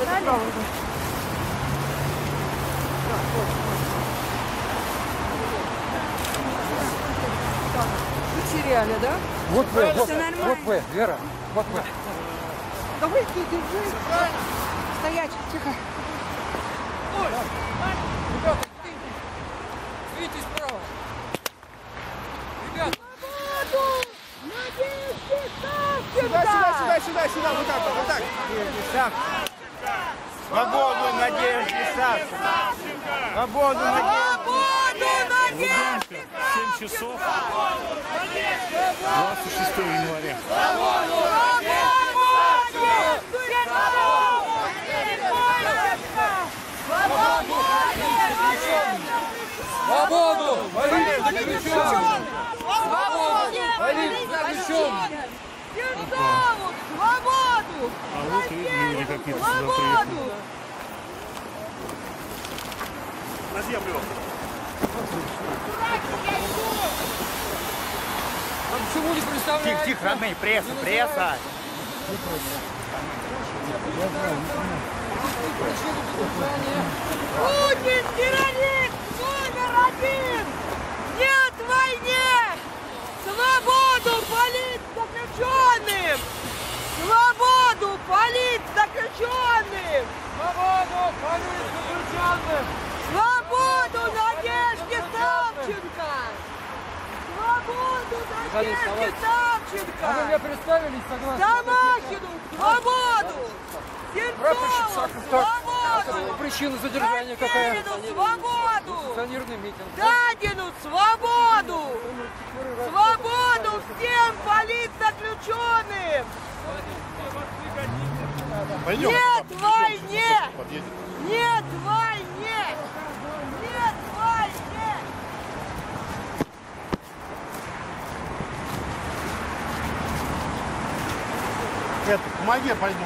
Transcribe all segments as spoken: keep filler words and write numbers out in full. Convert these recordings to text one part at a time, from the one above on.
Потеряли, да? Вот вы, вот, вот вы, Вера, вот вы. Давай, ты держи. Стоять, тихо. Ой, ребята, видите справа. Ребята. Сюда, сюда, сюда, сюда, сюда, вот так, вот так. Свободу, Надежде Савченко! Свободу, Надежде! семь часов двадцать шестого января. Свободу! Болит заключенным! Свободу! Болит заключенным! Свободу! А вот и люди какие-то сюда приехали. На землю! Почему не представляете? Тихо, тихо, родные, пресса, пресса! Путин террорист номер один! Нет войне! Свободу политзаключенным! Свободу политзаключенным! Свободу политзаключенным! Свободу Надежде Савченко! Свободу Надежде Савченко! А вы мне представились, согласно? Самахину! Свободу! Сенцову! Свободу! Причина задержания какая? Катерину! Свободу! Санкционированный митинг. Дадину! Свободу! Свободу всем политзаключенным! Пойдем. Нет войне! Нет войне! Нет войне! Это, помоги, я пойду.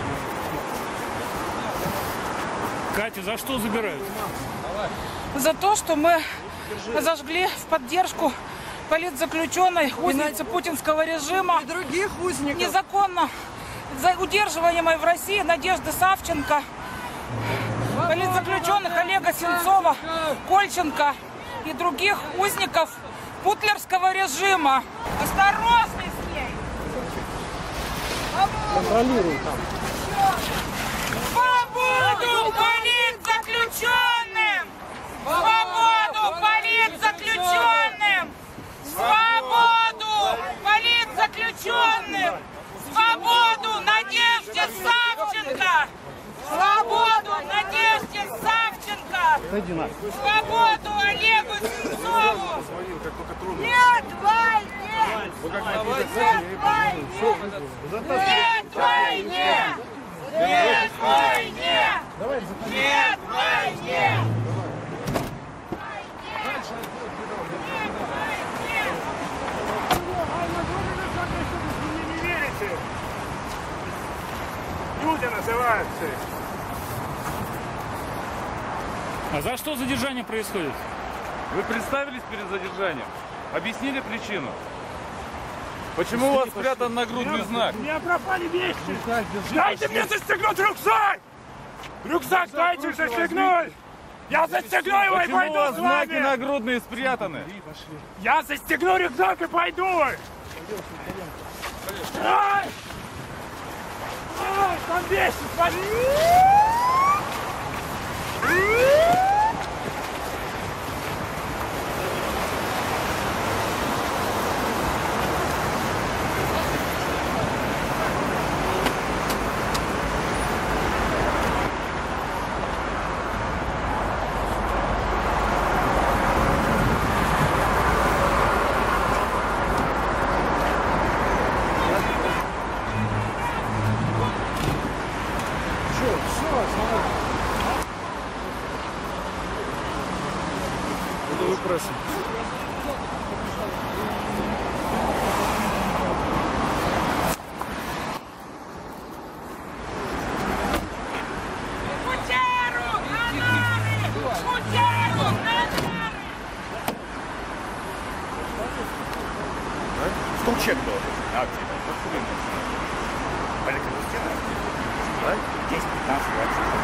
Катя, за что забирают? За то, что мы зажгли в поддержку политзаключенной, узницы путинского режима, И других узников. незаконно за удерживаемой в России Надежды Савченко, политзаключенных Олега Сенцова, Кольченко и других узников путлерского режима. Осторожней с ней! Контролируй там. Свободу политзаключенным! Свободу политзаключенным! Свободу политзаключенным! Свободу Надежде Савченко! Свободу Надежде Савченко! Свободу Олегу Сенцову! Нет войне! Нет войне! Нет войне! Нет войне! Нет войне! Вы не верите? Люди называются. А за что задержание происходит? Вы представились перед задержанием? Объяснили причину? Почему у вас спрятан нагрудный знак? У меня пропали вещи. Дайте мне застегнуть рюкзак! Рюкзак дайте застегнуть! Я застегну его и Почему у пойду вас с знаки вами! нагрудные спрятаны? Я застегну рюкзак и пойду! Ай! Ай, там вещи, смотри! Пресса. Кучеру! На нары! Кучеру! На нары! Столчек был. А, где? Олег, это стена? Да? десять, пятнадцать, двадцать.